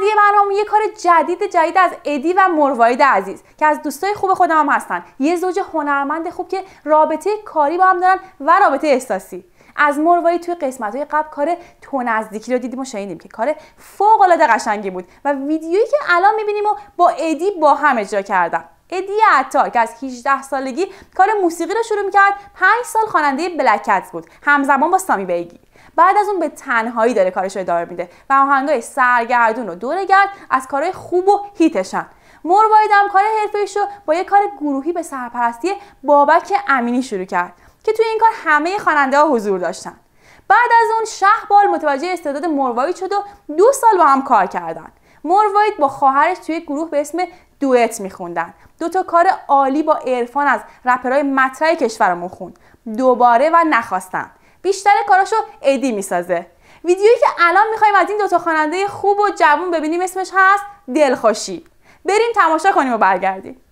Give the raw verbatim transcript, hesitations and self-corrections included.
بعدی برنامه یه کار جدید جدید از ادی و مروارید عزیز که از دوستای خوب خودم هم هستن. یه زوج هنرمند خوب که رابطه کاری با هم دارن و رابطه احساسی. از مروارید توی قسمت‌های قبل کار تو نزدیکی رو دیدیم و شنیدیم که کار فوق‌العاده قشنگی بود و ویدیویی که الان می‌بینیم و با ادی با هم اجرا کردن. ادی عطار که از هجده سالگی کار موسیقی رو شروع می‌کرد، پنج سال خواننده بلک کتس بود، همزمان با سامی بیگی. بعد از اون به تنهایی داره کارش رو ادامه میده و آهنگای سرگردون و دورگرد از کارهای خوب و هیتشن. مروارید هم کار حرفه‌ایش رو با یه کار گروهی به سرپرستی بابک امینی شروع کرد که توی این کار همه خواننده‌ها حضور داشتن. بعد از اون شهبال متوجه استعداد مروارید شد و دو سال با هم کار کردن. مروارید با خواهرش توی گروه به اسم دوئت میخوندن. دو تا کار عالی با عرفان از رپرهای مطرح کشورمون خوند. دوباره و نخواستم. بیشتر کاراشو ادی میسازه. ویدیویی که الان میخوایم از این دوتا خواننده خوب و جوون ببینیم اسمش هست دلخوشی. بریم تماشا کنیم و برگردیم.